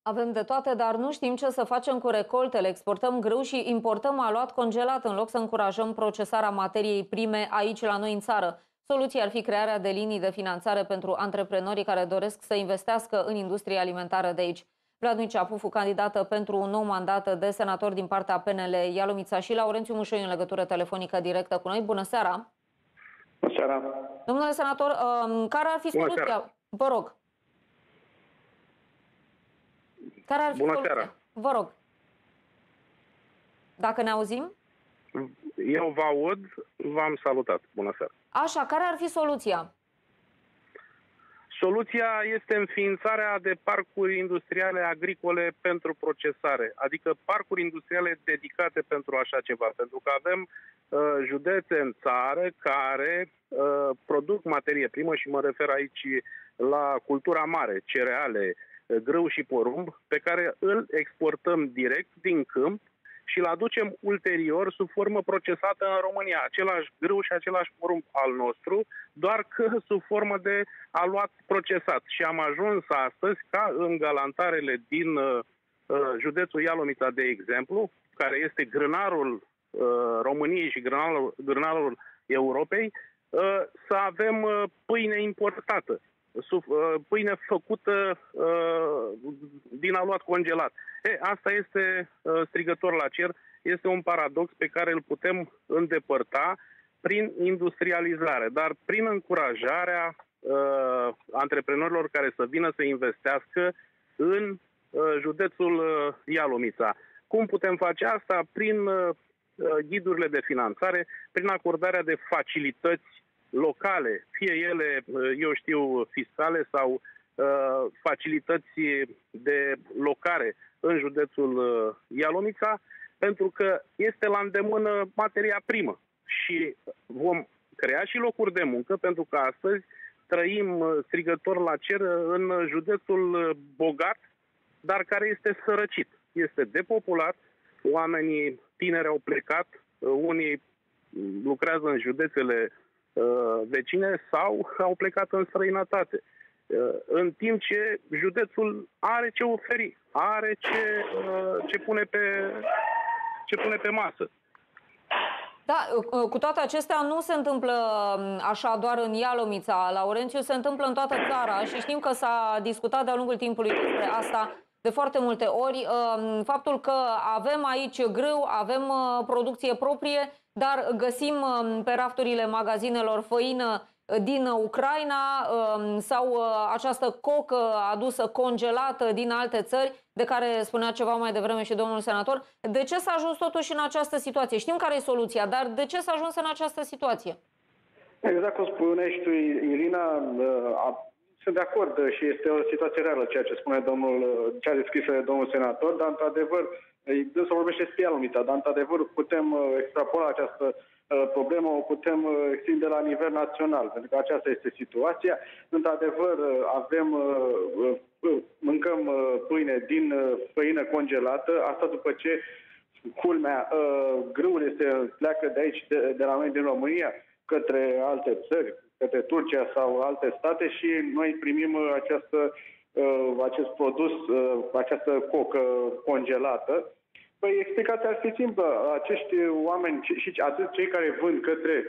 Avem de toate, dar nu știm ce să facem cu recoltele. Exportăm grâu și importăm aluat congelat în loc să încurajăm procesarea materiei prime aici la noi în țară. Soluția ar fi crearea de linii de finanțare pentru antreprenorii care doresc să investească în industria alimentară de aici. Vlad Ceapufu, candidată pentru un nou mandat de senator din partea PNL Ialomița, și Laurențiu Mușoi în legătură telefonică directă cu noi. Bună seara! Bună seara! Domnule senator, care ar fi soluția? Vă rog. Care ar fi Bună soluția? seara! Vă rog. Dacă ne auzim? Eu vă aud, v-am salutat. Bună seara! Așa, care ar fi soluția? Soluția este înființarea de parcuri industriale agricole pentru procesare, adică parcuri industriale dedicate pentru așa ceva, pentru că avem județe în țară care produc materie primă și mă refer aici la cultura mare, cereale, grâu și porumb, pe care îl exportăm direct din câmp și îl aducem ulterior sub formă procesată în România. Același grâu și același porumb al nostru, doar că sub formă de aluat procesat. Și am ajuns astăzi ca în galantarele din județul Ialomița, de exemplu, care este grânarul României și grânarul Europei, să avem pâine importată, pâine făcută din aluat congelat. Asta este strigător la cer, este un paradox pe care îl putem îndepărta prin industrializare, dar prin încurajarea antreprenorilor care să vină să investească în județul Ialomița. Cum putem face asta? Prin ghidurile de finanțare, prin acordarea de facilități locale, fie ele, eu știu, fiscale sau facilități de locare în județul Ialomița, pentru că este la îndemână materia primă și vom crea și locuri de muncă, pentru că astăzi trăim strigător la cer în județul bogat, dar care este sărăcit. Este depopulat, oamenii tineri au plecat, unii lucrează în județele vecine sau au plecat în străinătate. În timp ce județul are ce oferi, are ce pune pe masă. Da, cu toate acestea nu se întâmplă așa doar în Ialomița, Laurențiu, se întâmplă în toată țara și știm că s-a discutat de-a lungul timpului despre asta de foarte multe ori. Faptul că avem aici grâu, avem producție proprie, dar găsim pe rafturile magazinelor făină din Ucraina sau această cocă adusă congelată din alte țări, de care spunea ceva mai devreme și domnul senator. De ce s-a ajuns totuși în această situație? Știm care e soluția, dar de ce s-a ajuns în această situație? Exact cum spuneai și tu, Irina, sunt de acord și este o situație reală ceea ce spune ce a descris domnul senator, dar într-adevăr, dânsul vorbește despre Ialomița, dar într-adevăr putem extrapola această problemă, o putem extinde la nivel național, pentru că aceasta este situația. Într-adevăr, mâncăm pâine din făină congelată, asta după ce, culmea, grâul pleacă de aici, de la noi din România, către alte țări, către Turcia sau alte state și noi primim acest produs, această cocă congelată. Păi explicația ar fi simplă. Acești oameni și atât cei care vând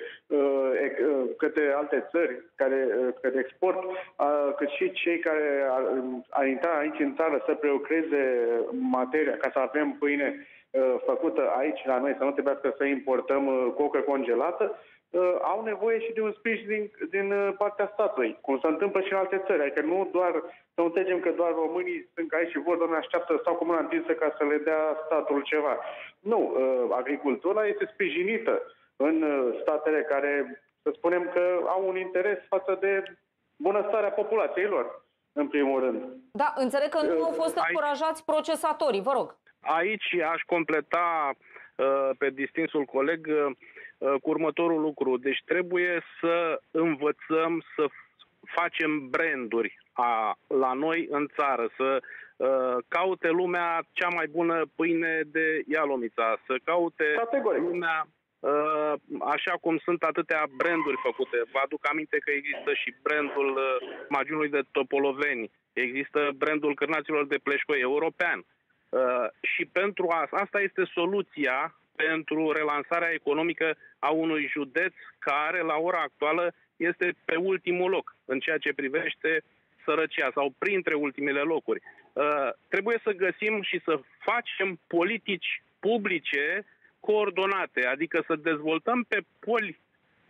către alte țări, către export, cât și cei care ar intra aici în țară să prelucreze materia ca să avem pâine făcută aici la noi, să nu trebuiască să importăm cocă congelată, au nevoie și de un sprijin din partea statului, cum se întâmplă și în alte țări. Adică nu doar să înțelegem că doar românii sunt aici și vor, doar așteaptă, stau cu mâna întinsă ca să le dea statul ceva. Nu, agricultura este sprijinită în statele care, să spunem că au un interes față de bunăstarea populației lor, în primul rând. Da, înțeleg că nu au fost încurajați procesatorii, vă rog. Aici aș completa pe distinsul coleg cu următorul lucru. Deci trebuie să învățăm să facem branduri la noi în țară, să caute lumea cea mai bună pâine de Ialomița, să caute lumea așa cum sunt atâtea branduri făcute. Vă aduc aminte că există și brandul Magiunului de Topoloveni. există brandul cârnaților de pleșcoi european. Și pentru asta este soluția pentru relansarea economică a unui județ care, la ora actuală, este pe ultimul loc în ceea ce privește sărăcia sau printre ultimele locuri. Trebuie să găsim și să facem politici publice coordonate, adică să dezvoltăm pe poli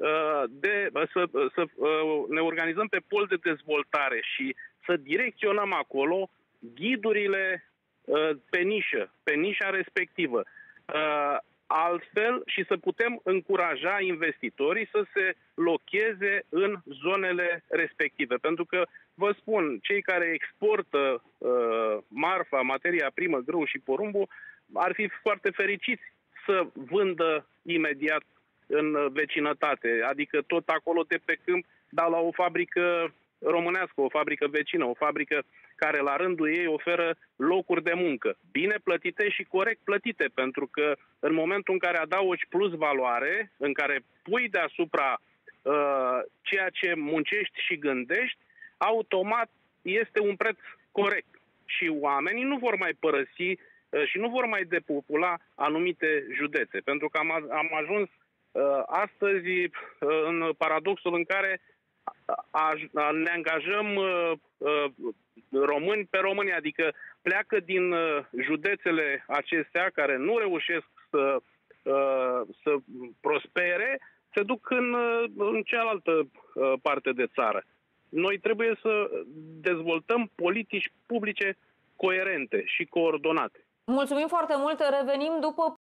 să ne organizăm pe pol de dezvoltare și să direcționăm acolo ghidurile pe nișa respectivă. Altfel și să putem încuraja investitorii să se locheze în zonele respective. Pentru că, vă spun, cei care exportă marfa, materia primă, grâu și porumbul, ar fi foarte fericiți să vândă imediat în vecinătate, adică tot acolo de pe câmp, dar la o fabrică românească, o fabrică vecină, o fabrică care la rândul ei oferă locuri de muncă, bine plătite și corect plătite, pentru că în momentul în care adaugi plus valoare, în care pui deasupra ceea ce muncești și gândești, automat este un preț corect. Și oamenii nu vor mai părăsi și nu vor mai depopula anumite județe, pentru că am ajuns astăzi în paradoxul în care ne angajăm români pe români, adică pleacă din județele acestea care nu reușesc să prospere, se duc în cealaltă parte de țară. Noi trebuie să dezvoltăm politici publice coerente și coordonate. Mulțumim foarte mult, revenim după